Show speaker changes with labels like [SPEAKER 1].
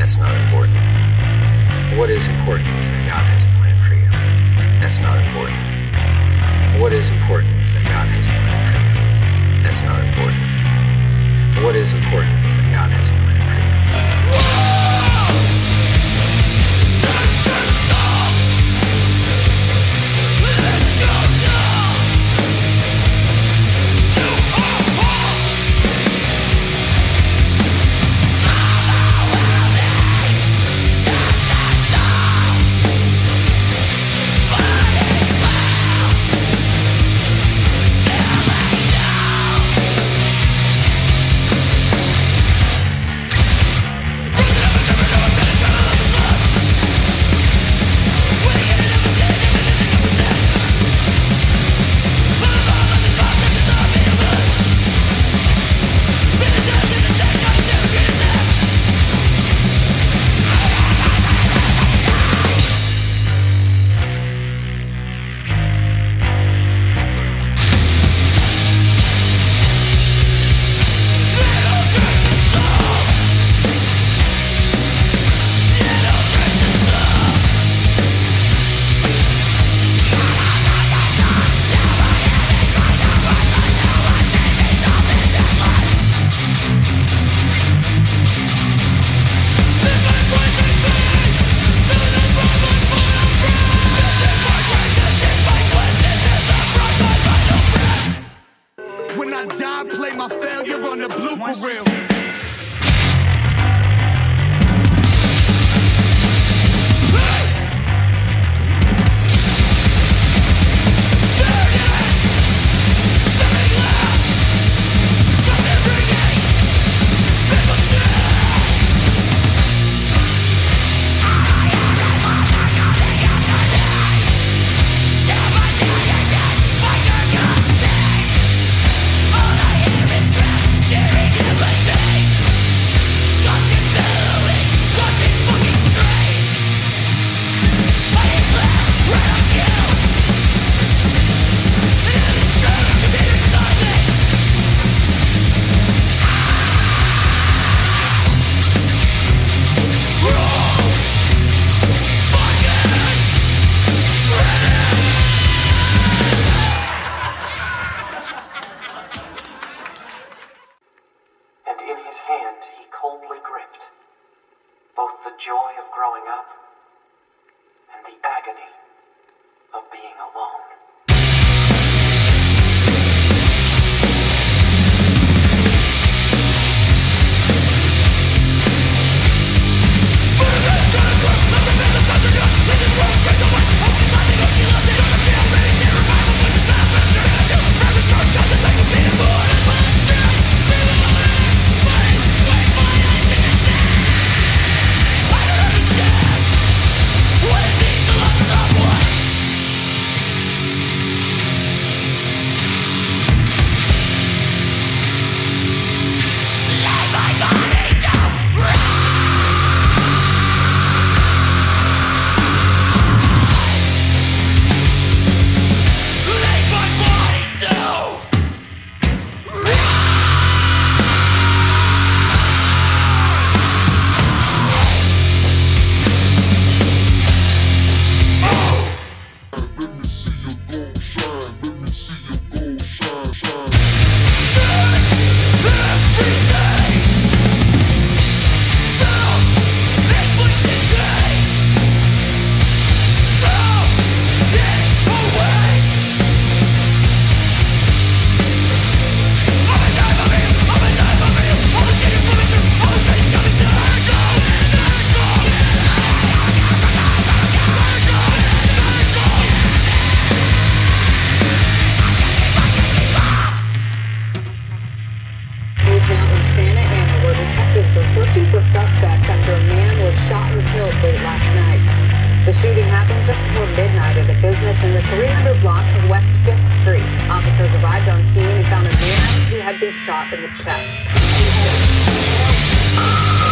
[SPEAKER 1] That's not important. What is important is that God has a plan for you. That's not important. What is important is that God has a plan for you. That's not important. What is important is that God has a plan for you.
[SPEAKER 2] searching for suspects after a man was shot and killed late last night. The shooting happened just before midnight at a business in the 300 block of West 5th Street. Officers arrived on scene and found a man who had been shot in the chest.